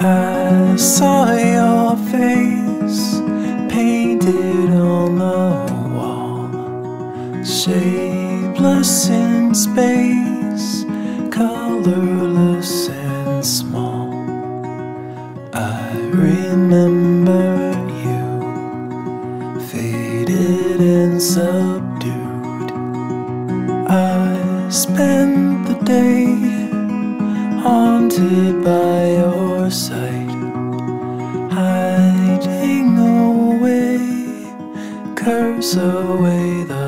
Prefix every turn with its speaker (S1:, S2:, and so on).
S1: I saw your face painted on the wall, shapeless in space, colorless and small. I remember you, faded and subdued. I spent the day haunted by your sight, hiding away, curse away the